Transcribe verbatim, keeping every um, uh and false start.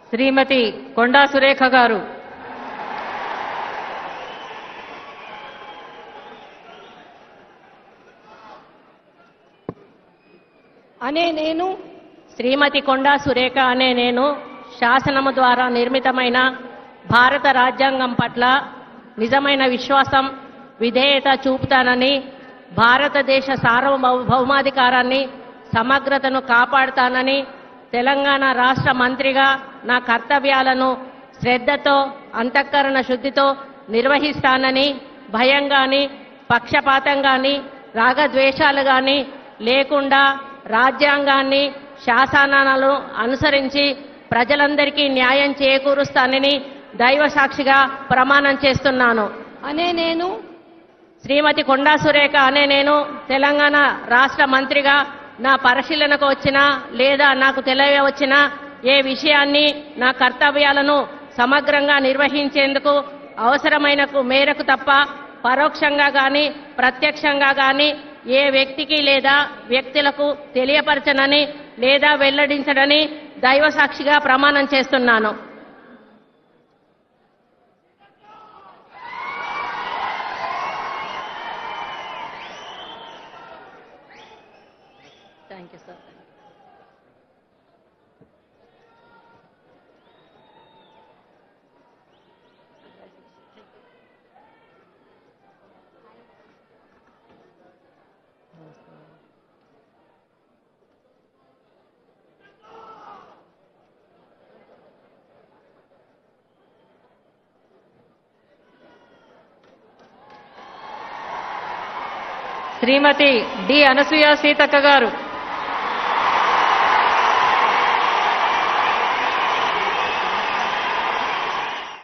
శ్రీమతి కొండా సురేఖ గారు, అనే నేను శ్రీమతి కొండా సురేఖ అనే నేను శాసనము ద్వారా నిర్మితమైన భారత రాజ్యాంగం పట్ల నిజమైన విశ్వాసం, విధేయత చూపుతానని, భారతదేశ సార్వభౌమాధికారాన్ని, సమగ్రతను కాపాడుతానని, తెలంగాణ రాష్ట్ర మంత్రిగా నా కర్తవ్యాలను శ్రద్ధతో, అంతఃకరణ శుద్ధితో నిర్వహిస్తానని, భయం గాని, పక్షపాతం గాని, రాగద్వేషాలు గాని లేకుండా రాజ్యాంగాన్ని, శాసనాలను అనుసరించి ప్రజలందరికీ న్యాయం చేకూరుస్తానని దైవ సాక్షిగా ప్రమాణం చేస్తున్నాను. అనే నేను శ్రీమతి కొండా సురేఖ అనే నేను తెలంగాణ రాష్ట్ర మంత్రిగా నా పరిశీలనకు వచ్చినా లేదా నాకు తెలియవచ్చినా ఏ విషయాన్ని, నా కర్తవ్యాలను సమగ్రంగా నిర్వహించేందుకు అవసరమైన మేరకు తప్ప పరోక్షంగా గాని ప్రత్యక్షంగా గాని ఏ వ్యక్తికి లేదా వ్యక్తులకు తెలియపరచనని లేదా వెల్లడించడని దైవ సాక్షిగా ప్రమాణం చేస్తున్నాను. Thank you sir. Shrimati D Anasuya Seethakka గారు,